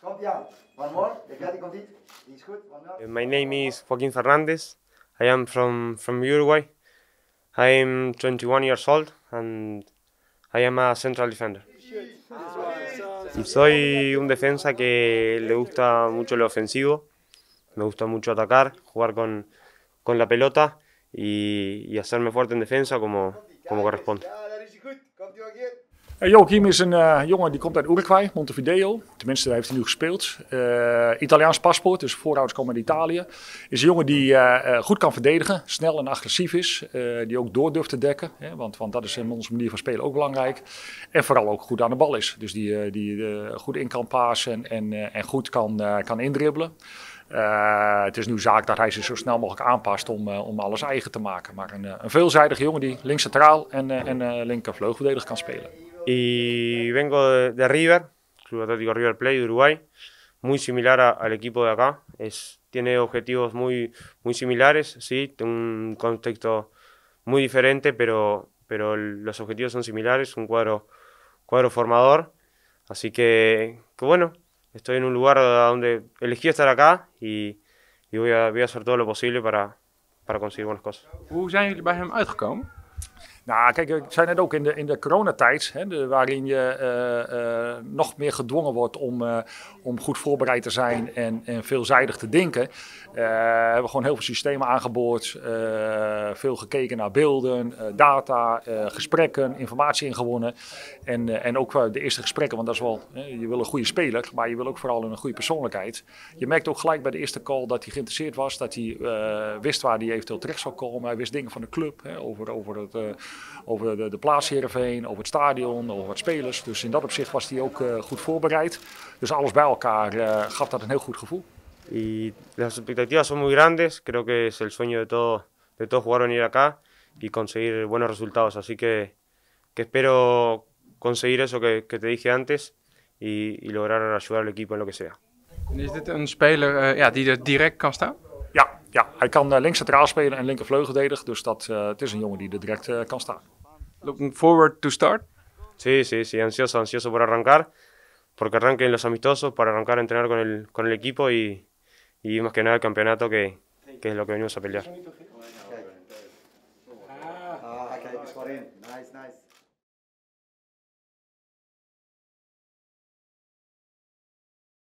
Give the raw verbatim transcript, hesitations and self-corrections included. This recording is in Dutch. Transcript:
My name is Joaquín Fernández. I am from, from Uruguay. I am twenty-one years old and I am a central defender. Y soy un defensa que le gusta mucho lo ofensivo, me gusta mucho atacar, jugar con, con la pelota y, y hacerme fuerte en defensa como, como corresponde. Joachim is een uh, jongen die komt uit Uruguay, Montevideo. Tenminste, daar heeft hij nu gespeeld. Uh, Italiaans paspoort, dus voorouders komen uit Italië. Is een jongen die uh, uh, goed kan verdedigen, snel en agressief is. Uh, die ook door durft te dekken, hè, want, want dat is in onze manier van spelen ook belangrijk. En vooral ook goed aan de bal is. Dus die, uh, die uh, goed in kan pasen en, uh, en goed kan, uh, kan indribbelen. Uh, het is nu zaak dat hij zich zo snel mogelijk aanpast om, uh, om alles eigen te maken. Maar een, een veelzijdige jongen die links centraal en, uh, en uh, linker vleugelverdediger kan spelen. Y vengo de, de River, Club Atlético River Plate de Uruguay, muy similar a, al equipo de acá. Es, tiene objetivos muy, muy similares, sí, tiene un contexto muy diferente, pero, pero los objetivos son similares, un cuadro, cuadro formador. Así que, que bueno, estoy en un lugar donde elegí estar acá y, y voy, a, voy a hacer todo lo posible para, para conseguir buenas cosas. Hoe zijn jullie bij hem uitgekomen? Nou, kijk, ik zei net ook in de, in de coronatijd, hè, de, waarin je uh, uh, nog meer gedwongen wordt om, uh, om goed voorbereid te zijn en, en veelzijdig te denken. Uh, hebben we gewoon heel veel systemen aangeboord, uh, veel gekeken naar beelden, uh, data, uh, gesprekken, informatie ingewonnen. En, uh, en ook uh, de eerste gesprekken, want dat is wel, uh, je wil een goede speler, maar je wil ook vooral een goede persoonlijkheid. Je merkt ook gelijk bij de eerste call dat hij geïnteresseerd was, dat hij uh, wist waar hij eventueel terecht zou komen. Hij wist dingen van de club, hè, over, over het... Uh, Over de, de plaats Heerenveen, over het stadion, over wat spelers. Dus in dat opzicht was hij ook uh, goed voorbereid. Dus alles bij elkaar uh, gaf dat een heel goed gevoel. Y las expectativas son muy grandes. Creo que es el sueño de todo, de todo jugador venir acá y conseguir buenos resultados. Así que, que espero conseguir eso que, que te dije antes y, y lograr ayudar al equipo en lo que sea. En is dit een speler uh, ja, die er direct kan staan? Ja, ja, hij kan uh, links centraal spelen en linker vleugelverdediger. Dus dat, uh, het is een jongen die er direct uh, kan staan. Looking forward to start? Sí, sí, sí, ansioso, ansioso por arrancar. Porque arranquen los amistosos, para arrancar a entrenar con el, con el equipo y, y más que nada el campeonato que, que es lo que venimos a pelear.